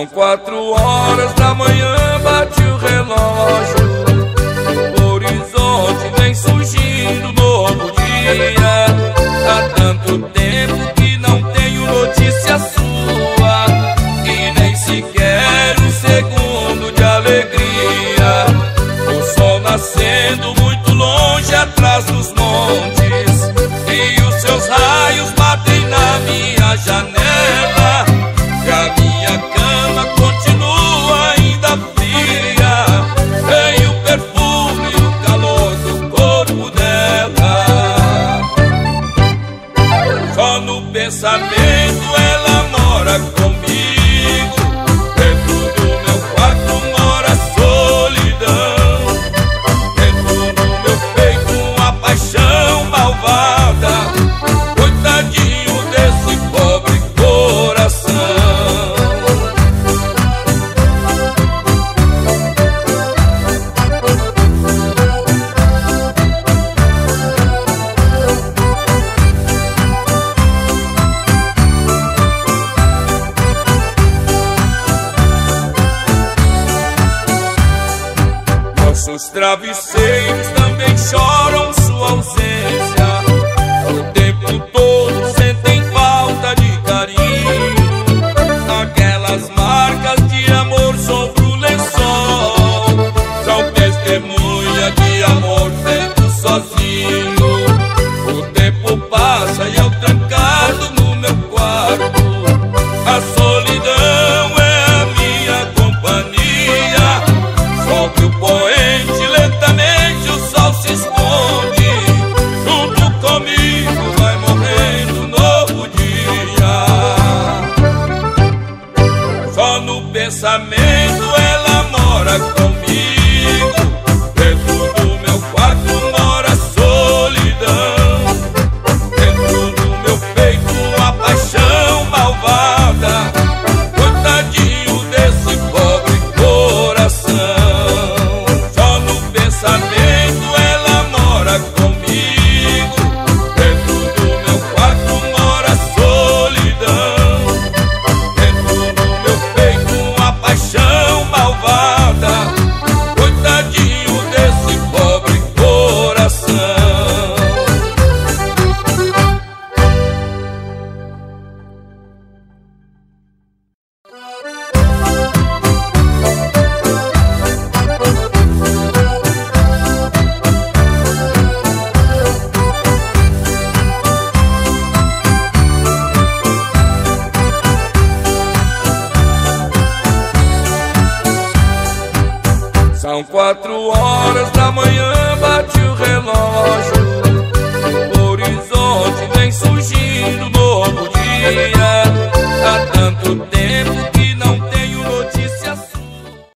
São 4 horas da manhã, bate o relógio. No horizonte vem surgindo novo dia. Há tanto tempo que não tenho notícia sua, e nem sequer um segundo de alegria. O sol nascendo muito longe atrás dos montes, e os seus raios batem na minha janela, e a minha cama continua ainda fria. Tem o perfume e o calor do corpo dela. Só no pensamento ela mora comigo. Dentro do meu quarto mora a solidão. Dentro do meu peito uma paixão malvada. Coitadinho desse pobre coração. Nossos travesseiros também choram sua ausência. O tempo todo sentem falta de carinho. Aquelas marcas de amor sobre o lençol são testemunha de amor feito sozinho. O tempo passa e eu trancado no meu quarto. A solidão é a minha companhia. Sobre o poente lentamente o sol se esconde. Junto comigo vai morrendo um novo dia. Só no pensamento ela mora comigo. Dentro do meu quarto mora a solidão. Dentro do meu peito uma paixão malvada. Coitadinho desse pobre coração. Só no pensamento ela mora comigo. Dentro do meu quarto mora a solidão. Dentro do meu peito uma paixão malvada. Coitadinho desse pobre coração. São 4 horas da manhã,